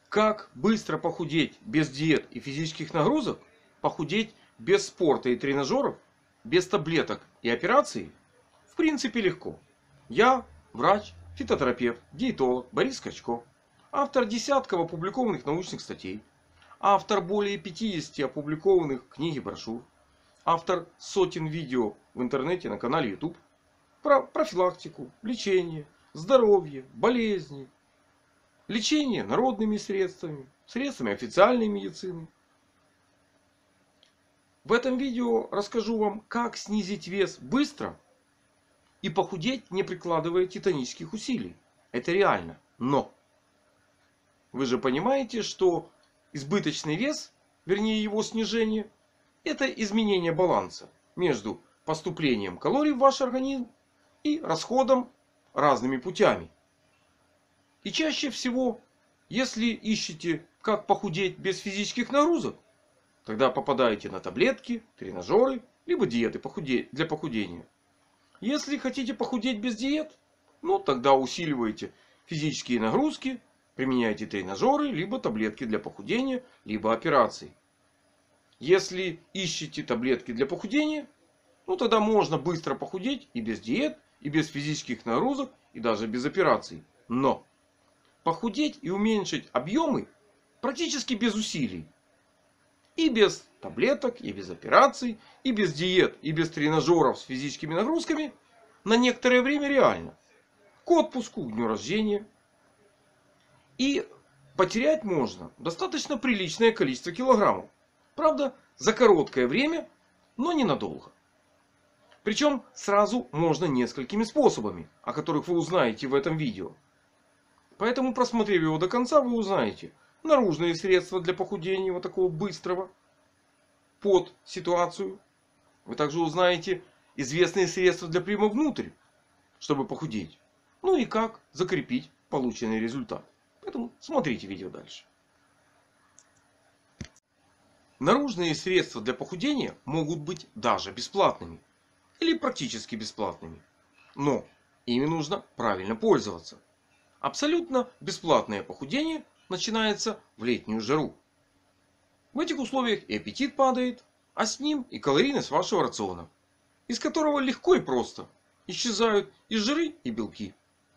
Как быстро похудеть без диет и физических нагрузок, похудеть без спорта и тренажеров, без таблеток и операций? В принципе легко. Я врач, фитотерапевт, диетолог Борис Скачко. Автор десятков опубликованных научных статей. Автор более 50 опубликованных книг и брошюр. Автор сотен видео в интернете на канале YouTube. Про профилактику, лечение, здоровье, болезни. Лечение народными средствами, средствами официальной медицины. В этом видео расскажу вам, как снизить вес быстро и похудеть, не прикладывая титанических усилий. Это реально. Но вы же понимаете, что избыточный вес, вернее его снижение, это изменение баланса между поступлением калорий в ваш организм и расходом разными путями. И чаще всего, если ищете, как похудеть без физических нагрузок, тогда попадаете на таблетки, тренажеры, либо диеты для похудения. Если хотите похудеть без диет, тогда усиливаете физические нагрузки, применяете тренажеры, либо таблетки для похудения, либо операции. Если ищете таблетки для похудения, тогда можно быстро похудеть и без диет, и без физических нагрузок, и даже без операций. Но похудеть и уменьшить объемы практически без усилий. И без таблеток, и без операций, и без диет, и без тренажеров с физическими нагрузками на некоторое время реально. К отпуску, к дню рождения. И потерять можно достаточно приличное количество килограммов. Правда, за короткое время, но ненадолго. Причем сразу можно несколькими способами, о которых вы узнаете в этом видео. Поэтому, просмотрев его до конца, вы узнаете наружные средства для похудения, вот такого быстрого, под ситуацию. Вы также узнаете известные средства для приема внутрь, чтобы похудеть. И как закрепить полученный результат. Поэтому смотрите видео дальше. Наружные средства для похудения могут быть даже бесплатными. Или практически бесплатными. Но ими нужно правильно пользоваться. Абсолютно бесплатное похудение начинается в летнюю жару. В этих условиях и аппетит падает, а с ним и калорийность вашего рациона, из которого легко и просто исчезают и жиры, и белки.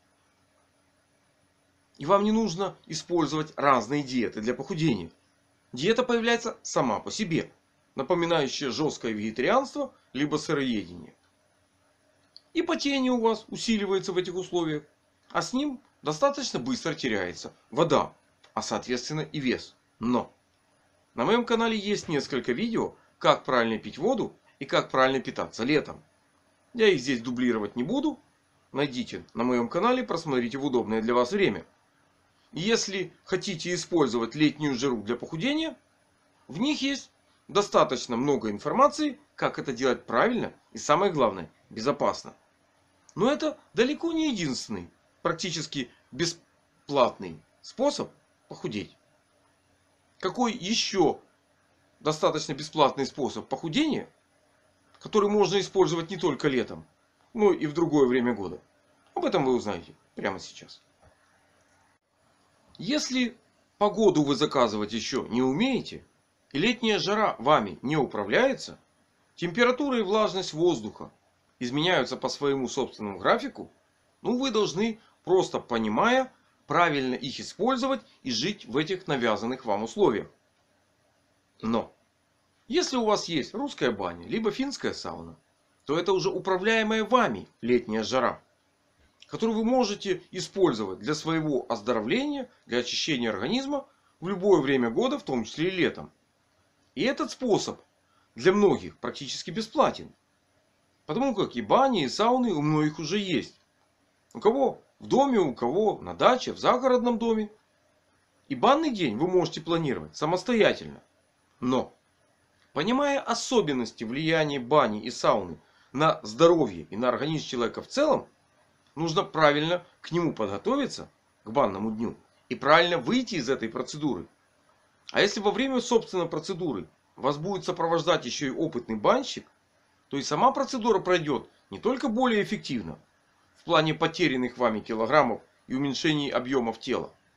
И вам не нужно использовать разные диеты для похудения. Диета появляется сама по себе, напоминающая жесткое вегетарианство либо сыроедение. И потение у вас усиливается в этих условиях, а с ним достаточно быстро теряется вода, а соответственно и вес. Но на моем канале есть несколько видео, как правильно пить воду и как правильно питаться летом. Я их здесь дублировать не буду. Найдите на моем канале, просмотрите в удобное для вас время. И если хотите использовать летнюю жару для похудения, в них есть достаточно много информации, как это делать правильно и, самое главное, безопасно. Но это далеко не единственный, практически бесплатный способ похудеть. Какой еще достаточно бесплатный способ похудения, который можно использовать не только летом, но и в другое время года? Об этом вы узнаете прямо сейчас. Если погоду вы заказывать еще не умеете, и летняя жара вами не управляется, температура и влажность воздуха изменяются по своему собственному графику, вы должны, просто понимая, правильно их использовать и жить в этих навязанных вам условиях. Но если у вас есть русская баня, либо финская сауна, то это уже управляемая вами летняя жара, которую вы можете использовать для своего оздоровления, для очищения организма в любое время года, в том числе и летом. И этот способ для многих практически бесплатен. Потому как и бани, и сауны у многих уже есть. У кого в доме, у кого на даче, в загородном доме. И банный день вы можете планировать самостоятельно. Но, понимая особенности влияния бани и сауны на здоровье и на организм человека в целом, нужно правильно к нему подготовиться, к банному дню. И правильно выйти из этой процедуры. А если во время собственной процедуры вас будет сопровождать еще и опытный банщик, то и сама процедура пройдет не только более эффективно в плане потерянных вами килограммов и уменьшении объемов тела,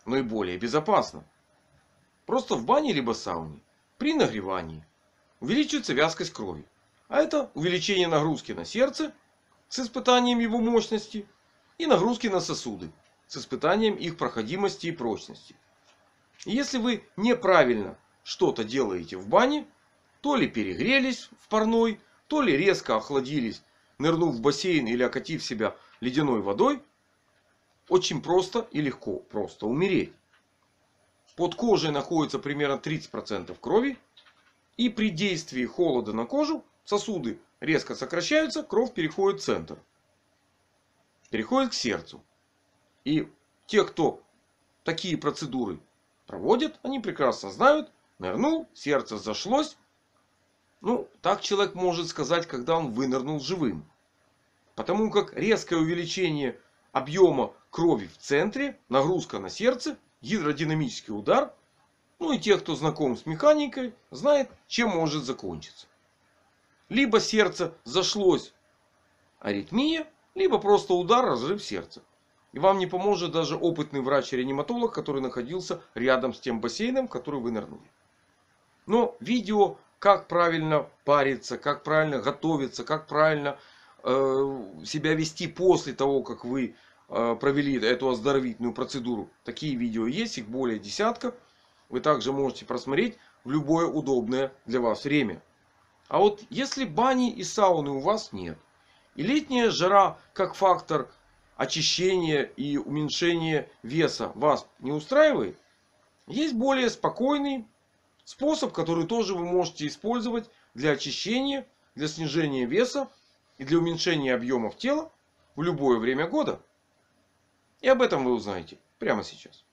но и более безопасно. Просто в бане либо сауне при нагревании увеличивается вязкость крови. А это увеличение нагрузки на сердце с испытанием его мощности и нагрузки на сосуды с испытанием их проходимости и прочности. И если вы неправильно что-то делаете в бане, то ли перегрелись в парной, то ли резко охладились, нырнув в бассейн или окатив себя ледяной водой, очень просто и легко просто умереть. Под кожей находится примерно 30% крови. И при действии холода на кожу сосуды резко сокращаются, кровь переходит в центр. Переходит к сердцу. И те, кто такие процедуры проводят, они прекрасно знают. Нырнул, сердце зашлось. Ну, так человек может сказать, когда он вынырнул живым. Потому как резкое увеличение объема крови в центре, нагрузка на сердце, гидродинамический удар. Ну и те, кто знаком с механикой, знает, чем может закончиться. Либо сердце зашлось, аритмия, либо просто удар, разрыв сердца. И вам не поможет даже опытный врач-реаниматолог, который находился рядом с тем бассейном, в который вы нырнули. Но видео, как правильно париться, как правильно готовиться, как правильно себя вести после того, как вы провели эту оздоровительную процедуру. Такие видео есть, их более десятка. Вы также можете просмотреть в любое удобное для вас время. А вот если бани и сауны у вас нет, и летняя жара как фактор очищения и уменьшения веса вас не устраивает, есть более спокойный способ, который тоже вы можете использовать для очищения, для снижения веса и для уменьшения объемов тела в любое время года. И об этом вы узнаете прямо сейчас.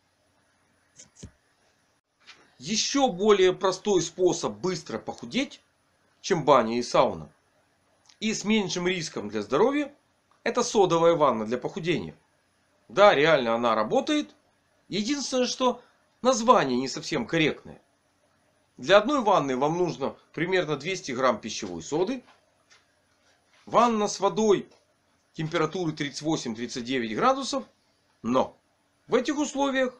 Еще более простой способ быстро похудеть, чем баня и сауна, и с меньшим риском для здоровья, это содовая ванна для похудения. Да, реально она работает. Единственное, что название не совсем корректное. Для одной ванны вам нужно примерно 200 грамм пищевой соды. Ванна с водой температуры 38-39 градусов. Но в этих условиях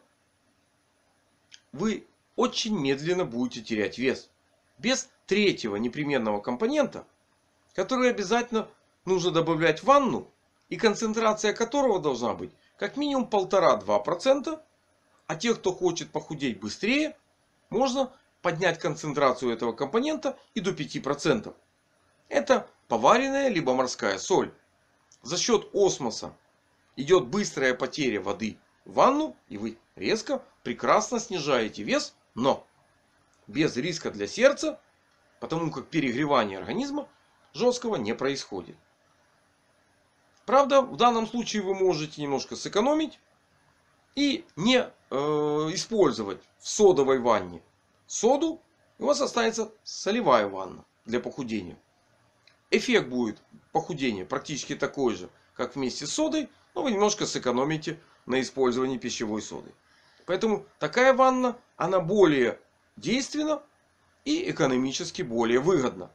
вы очень медленно будете терять вес. Без третьего непременного компонента, который обязательно нужно добавлять в ванну, и концентрация которого должна быть как минимум 1,5-2%. А тех, кто хочет похудеть быстрее, можно поднять концентрацию этого компонента и до 5%. Это поваренная либо морская соль. За счет осмоса идет быстрая потеря воды в ванну, и вы резко, прекрасно снижаете вес, но без риска для сердца, потому как перегревание организма жесткого не происходит. Правда, в данном случае вы можете немножко сэкономить и не использовать в содовой ванне соду. И у вас останется солевая ванна для похудения. Эффект будет похудения практически такой же, как вместе с содой, но вы немножко сэкономите на использовании пищевой соды. Поэтому такая ванна, она более действенна и экономически более выгодна.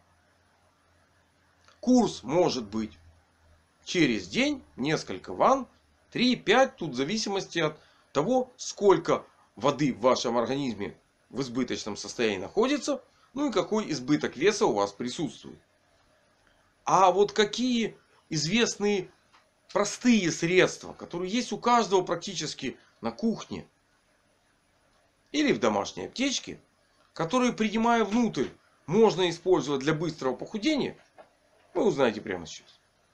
Курс может быть через день, несколько ванн, 3-5, тут в зависимости от того, сколько воды в вашем организме в избыточном состоянии находится, ну и какой избыток веса у вас присутствует. А вот какие известные простые средства, которые есть у каждого практически на кухне или в домашней аптечке, которые, принимая внутрь, можно использовать для быстрого похудения, вы узнаете прямо сейчас.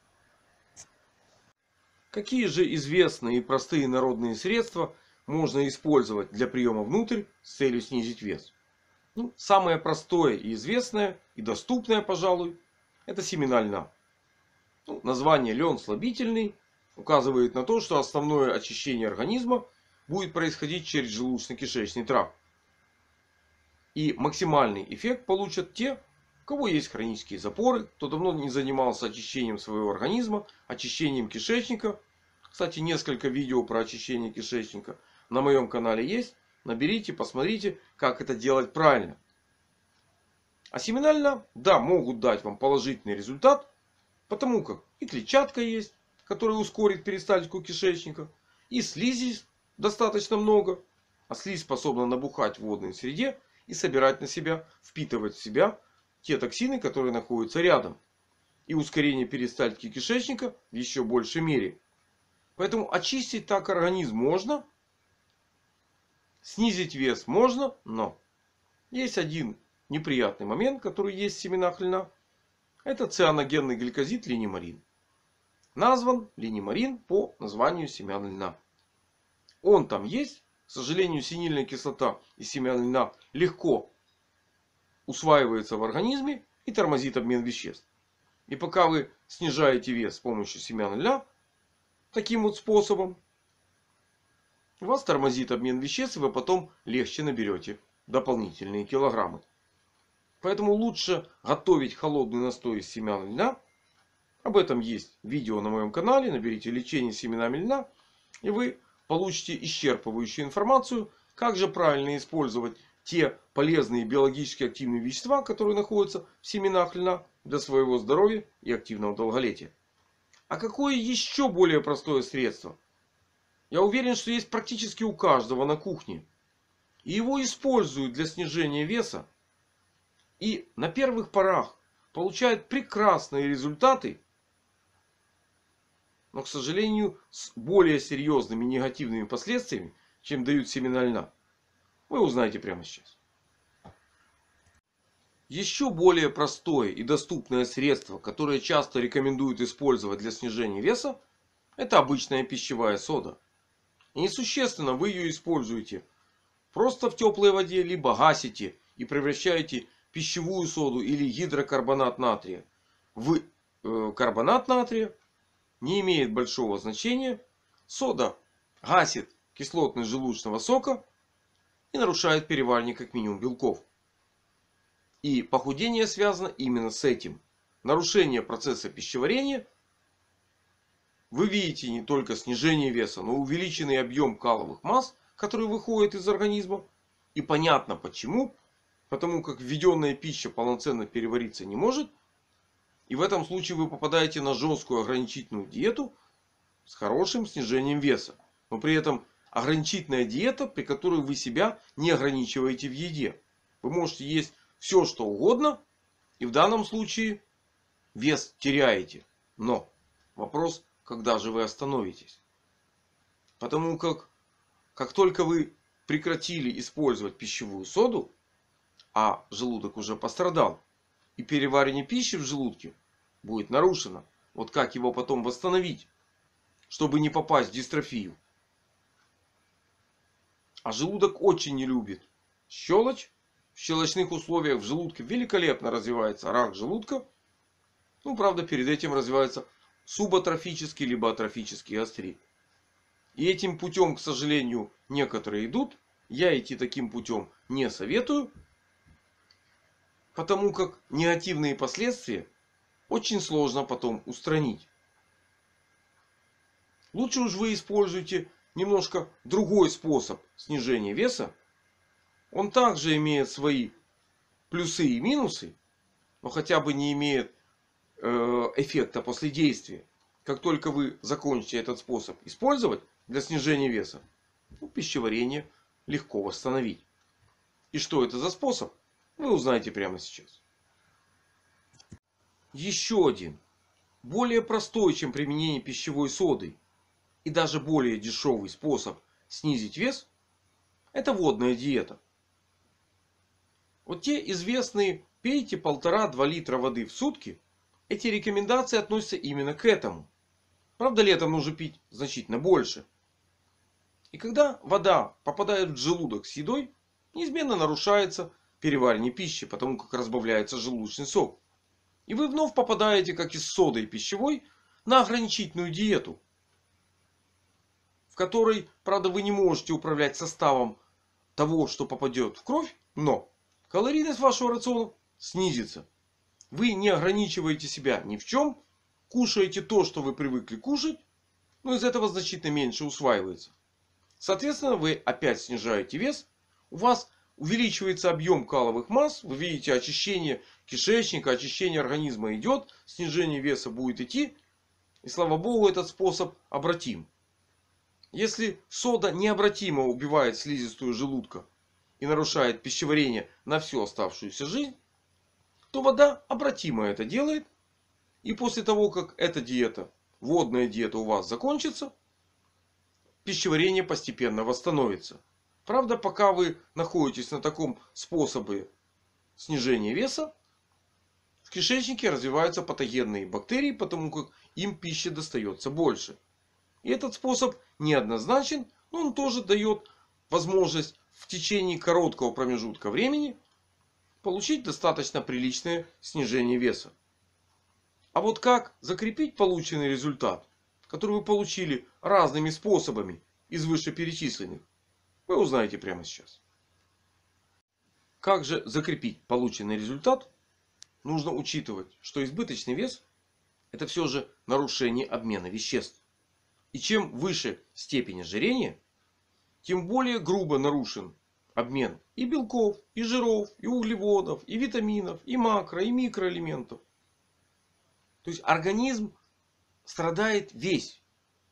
Какие же известные и простые народные средства можно использовать для приема внутрь с целью снизить вес? Ну, самое простое и известное, и доступное, пожалуй, это семена льна. Ну, название лен слабительный указывает на то, что основное очищение организма будет происходить через желудочно-кишечный тракт. И максимальный эффект получат те, у кого есть хронические запоры, кто давно не занимался очищением своего организма, очищением кишечника. Кстати, несколько видео про очищение кишечника на моем канале есть. Наберите, посмотрите, как это делать правильно. А семена льна, да, могут дать вам положительный результат, потому как и клетчатка есть, которая ускорит перистальтику кишечника, и слизи достаточно много, А слизь способна набухать в водной среде и собирать на себя, впитывать в себя те токсины, которые находятся рядом. И ускорение перистальтики кишечника в еще большей мере. Поэтому очистить так организм можно. Снизить вес можно, но есть один неприятный момент, который есть в семенах льна. Это цианогенный гликозид линемарин. Назван линемарин по названию семян льна. Он там есть. К сожалению, синильная кислота из семян льна легко усваивается в организме и тормозит обмен веществ. И пока вы снижаете вес с помощью семян льна таким вот способом, у вас тормозит обмен веществ, и вы потом легче наберете дополнительные килограммы. Поэтому лучше готовить холодный настой из семян льна. Об этом есть видео на моем канале. Наберите лечение семенами льна. И вы получите исчерпывающую информацию, как же правильно использовать те полезные биологически активные вещества, которые находятся в семенах льна, для своего здоровья и активного долголетия. А какое еще более простое средство? Я уверен, что есть практически у каждого на кухне. И его используют для снижения веса. И на первых порах получают прекрасные результаты. Но, к сожалению, с более серьезными негативными последствиями, чем дают семена льна. Вы узнаете прямо сейчас. Еще более простое и доступное средство, которое часто рекомендуют использовать для снижения веса, это обычная пищевая сода. И несущественно, вы ее используете просто в теплой воде, либо гасите и превращаете пищевую соду или гидрокарбонат натрия в карбонат натрия. Не имеет большого значения. Сода гасит кислотность желудочного сока и нарушает переваривание как минимум белков. И похудение связано именно с этим. Нарушение процесса пищеварения. Вы видите не только снижение веса, но и увеличенный объем каловых масс, который выходит из организма. И понятно почему. Потому как введенная пища полноценно перевариться не может. И в этом случае вы попадаете на жесткую ограничительную диету с хорошим снижением веса. Но при этом ограничительная диета, при которой вы себя не ограничиваете в еде. Вы можете есть все, что угодно. И в данном случае вес теряете. Но вопрос, когда же вы остановитесь. Потому как только вы прекратили использовать пищевую соду, а желудок уже пострадал, и переваривание пищи в желудке будет нарушено. Вот как его потом восстановить, чтобы не попасть в дистрофию. А желудок очень не любит щелочь. В щелочных условиях в желудке великолепно развивается рак желудка. Ну, правда, перед этим развивается субатрофический либо атрофический гастрит. И этим путем, к сожалению, некоторые идут. Я идти таким путем не советую. Потому как негативные последствия очень сложно потом устранить. Лучше уж вы используете немножко другой способ снижения веса. Он также имеет свои плюсы и минусы. Но хотя бы не имеет эффекта после действия. Как только вы закончите этот способ использовать для снижения веса, пищеварение легко восстановить. И что это за способ? Вы узнаете прямо сейчас. Еще один. Более простой, чем применение пищевой соды. И даже более дешевый способ снизить вес. Это водная диета. Вот те известные пейте 1,5-2 литра воды в сутки. Эти рекомендации относятся именно к этому. Правда, летом нужно пить значительно больше. И когда вода попадает в желудок с едой, неизменно нарушается переваривание пищи, потому как разбавляется желудочный сок. И вы вновь попадаете, как и с содой пищевой, на ограничительную диету. В которой, правда, вы не можете управлять составом того, что попадет в кровь. Но калорийность вашего рациона снизится. Вы не ограничиваете себя ни в чем. Кушаете то, что вы привыкли кушать. Но из этого значительно меньше усваивается. Соответственно, вы опять снижаете вес. У вас увеличивается объем каловых масс. Вы видите, очищение кишечника, очищение организма идет. Снижение веса будет идти. И слава богу, этот способ обратим. Если сода необратимо убивает слизистую желудка и нарушает пищеварение на всю оставшуюся жизнь, то вода обратимо это делает. И после того, как эта диета, водная диета у вас закончится, пищеварение постепенно восстановится. Правда, пока вы находитесь на таком способе снижения веса, в кишечнике развиваются патогенные бактерии, потому как им пищи достается больше. И этот способ неоднозначен, но он тоже дает возможность в течение короткого промежутка времени получить достаточно приличное снижение веса. А вот как закрепить полученный результат, который вы получили разными способами из вышеперечисленных, вы узнаете прямо сейчас. Как же закрепить полученный результат? Нужно учитывать, что избыточный вес — это все же нарушение обмена веществ. И чем выше степень ожирения, тем более грубо нарушен обмен и белков, и жиров, и углеводов, и витаминов, и макро, и микроэлементов. То есть организм страдает весь.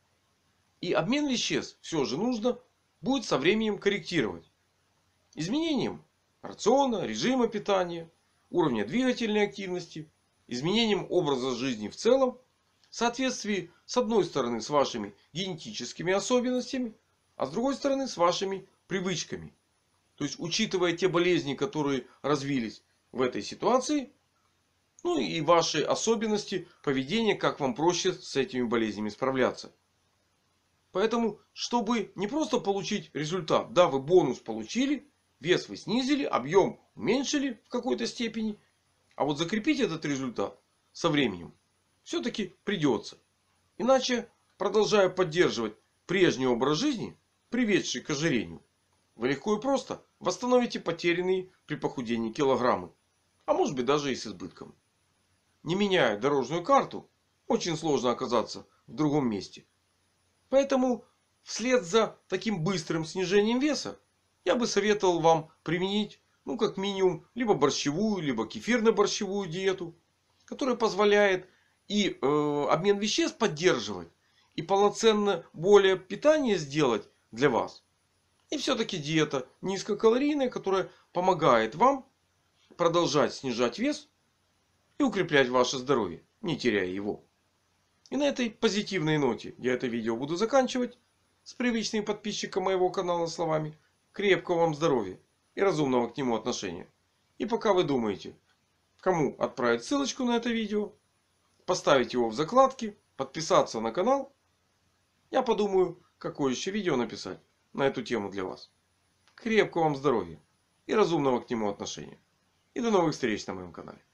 И обмен веществ все же нужно будет со временем корректировать. Изменением рациона, режима питания, уровня двигательной активности, изменением образа жизни в целом, в соответствии с одной стороны с вашими генетическими особенностями, а с другой стороны с вашими привычками. То есть учитывая те болезни, которые развились в этой ситуации, ну и ваши особенности поведения, как вам проще с этими болезнями справляться. Поэтому, чтобы не просто получить результат, да, вы бонус получили, вес вы снизили, объем уменьшили в какой-то степени, а вот закрепить этот результат со временем все-таки придется. Иначе, продолжая поддерживать прежний образ жизни, приведший к ожирению, вы легко и просто восстановите потерянные при похудении килограммы, а может быть даже и с избытком. Не меняя дорожную карту, очень сложно оказаться в другом месте. Поэтому вслед за таким быстрым снижением веса я бы советовал вам применить, ну как минимум, либо борщевую, либо кефирно-борщевую диету, которая позволяет и обмен веществ поддерживать, и полноценно более питание сделать для вас. И все-таки диета низкокалорийная, которая помогает вам продолжать снижать вес и укреплять ваше здоровье, не теряя его. И на этой позитивной ноте я это видео буду заканчивать. С привычным подписчиком моего канала словами: крепкого вам здоровья и разумного к нему отношения. И пока вы думаете, кому отправить ссылочку на это видео, поставить его в закладки, подписаться на канал, я подумаю, какое еще видео написать на эту тему для вас. Крепкого вам здоровья и разумного к нему отношения. И до новых встреч на моем канале.